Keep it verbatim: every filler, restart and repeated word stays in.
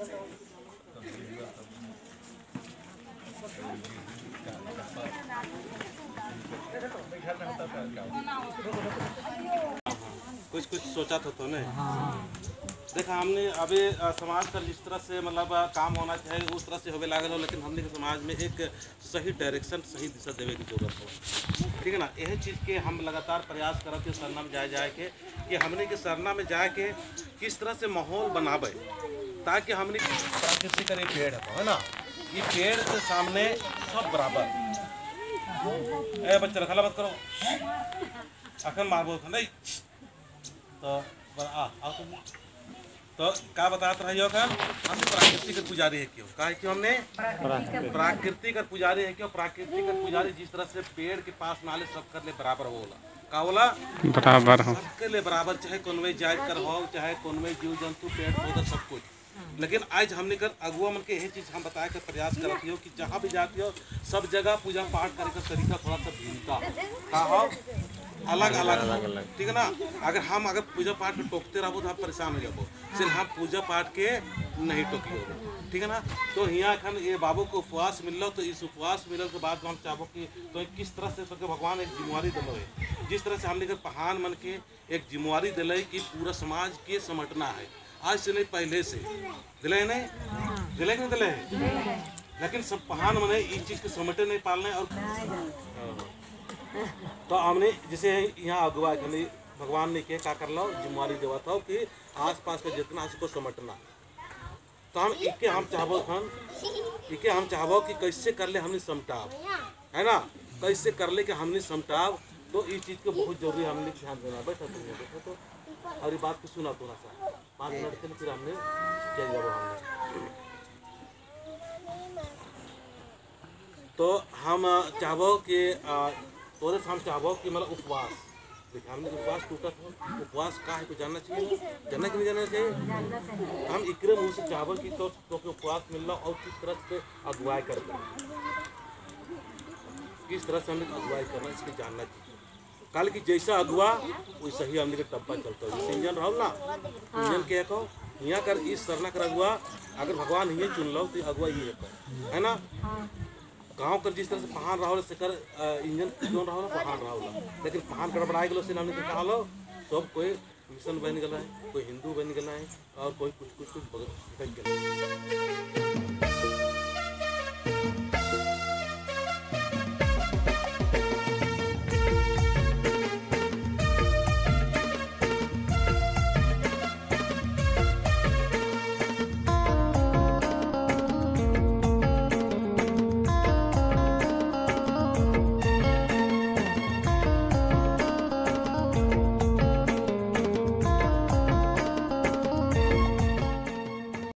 कुछ कुछ सोचा था तो नहीं। देखा हमने अभी समाज का जिस तरह से मतलब काम होना चाहिए उस तरह से होवे लागल हो, लेकिन हमने के समाज में एक सही डायरेक्शन सही दिशा देवे की जरूरत हो। ठीक है ना, यही चीज़ के हम लगातार प्रयास करते हैं सरना में जाए जाए के कि हमने के सरना में जाए के किस तरह से माहौल बनावे ताकि हमने प्राकृतिक का पेड़ है ना, ये पेड़ के सामने सब बराबर। ए बच्चा रखला मत करो, अखन मारबो नहीं तो आ आ तो क्या बताते रहियो कर हम प्राकृतिक पुजारी है क्यों कहा क्यों हमने प्राकृतिक पुजारी है क्यों प्राकृतिक पुजारी जिस तरह से पेड़ के पास नाले सब कर ले बराबर होला का होला बराबर हो सबके लिए बराबर, चाहे कौनवे जात कर हो चाहे कौनवे जीव जंतु पेड़ पौधा सब कुछ। लेकिन आज हमने कर अगुआ मन के यही चीज़ हम बताए कर प्रयास करती हो कि जहाँ भी जाती हो सब जगह पूजा पाठ करे का तरीका थोड़ा सा भिन्नता का हो, अलग अलग अलग ठीक है ना। अगर हम अगर पूजा पाठ में टोकते रहो तो आप परेशान हो जाओ, सिर्फ हम पूजा पाठ के नहीं टोकियो, ठीक है ना। तो यहाँ खन ये बाबू को उपवास मिल लो, तो इस उपवास मिलने के बाद हम चाहो कि तो किस तरह से तो भगवान एक जिम्मेवारी दिलो है, जिस तरह से हमने के पहान मन के एक जिम्मेवारी दिले कि पूरा समाज के समेटना है, आज से नहीं पहले से दिले नहीं दिले नहीं दिले है, लेकिन सब पहान मने इस चीज़ के समेटे नहीं पालने। और तो हमने जैसे यहाँ अगुआ के भगवान ने के क्या कर लो जिम्मेवारी देवा था कि आस पास का जितना को समेटना, तो हम इके हम चाहबो खन इके हम चाहबो कि कैसे कर ले हमने समटाव है ना, कैसे कर ले कि हमने समटाव, तो इस चीज़ को बहुत जरूरी हमने ध्यान देना। बैठा तुमने देखो तो और ये बात को सुना थोड़ा सा पाँच मिनट के लिए फिर हमने चल जाओ हमने। तो हम चाहबो कि तोरे से हम चाहबो कि मतलब उपवास देखिए हमने उपवास टूटा था, उपवास का है तो जानना चाहिए, जानना कि नहीं जानना चाहिए। हम इकरे मुँह से चाहबो कि तो, तो उपवास मिल रहा और किस तरह से अगुवाई करना, किस तरह से हमने अगुवाई करना इसकी जानना चाहिए। कल की जैसा अगुआ वैसा ही हमने के टप्पा चलता है। इंजन रहो ना इंजन के कहो यहाँ कर इस सरना कर अगुआ अगर भगवान ये चुन लो तो अगुआ ये है ना। गाँव कर जिस तरह से पहाड़ रहो से कर इंजन क्यों रहो पहाड़ रहो, लेकिन पहाड़ गड़बड़ा गलो से हमने कहा लो सब कोई मिशन बन गया है, कोई हिंदू बन गया है और कोई कुछ कुछ कुछ बन गया।